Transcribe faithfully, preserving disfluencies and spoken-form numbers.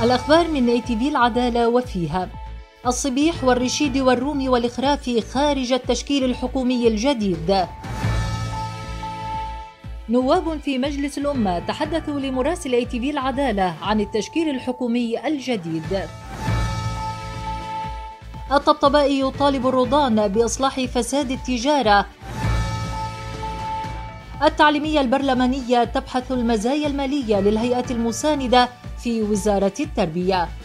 الأخبار من اي تي في العدالة وفيها: الصبيح والرشيد والرومي والإخرافي خارج التشكيل الحكومي الجديد. نواب في مجلس الأمة تحدثوا لمراسل اي تي في العدالة عن التشكيل الحكومي الجديد. الطبطبائي يطالب الرضان بإصلاح فساد التجارة. التعليمية البرلمانية تبحث المزايا المالية للهيئات المساندة في وزارة التربية.